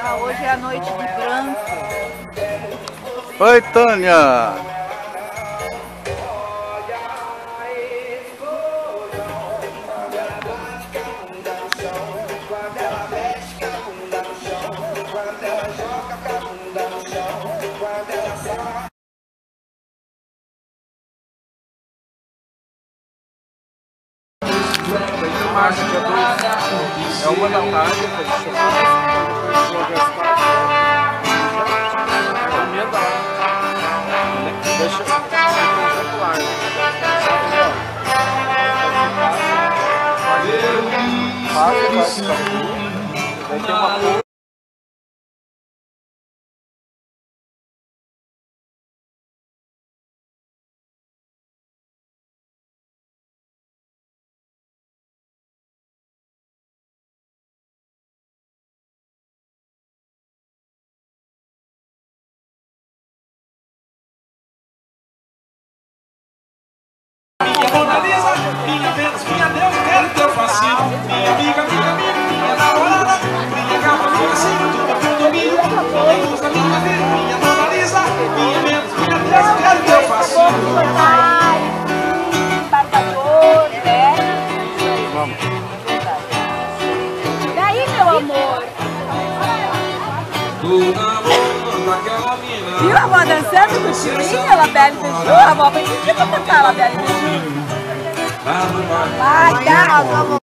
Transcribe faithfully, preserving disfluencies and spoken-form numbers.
Ah, hoje é a noite de branco. Oi, Tânia! Março, dia dois, é uma da tarde, depois de churrasco, emenda lá, deixa espetacular, passa, daí tem uma minha Vênus, minha Deus, quero teu fascínio. Minha amiga, minha amiga, minha namorada, minha capa, minha cima, do meu condomínio. Minha luz da minha vida, minha Mona Lisa. Minha Vênus, minha Deus, quero teu fascínio. Barbatador, né? Vamos. E aí, meu amor? Do namoro daquela mina. Viu a avó dançando com o Chilinho? Ela bebe beiju? A avó vai pedir pra cantar, ela bebe beiju. Vai, dá,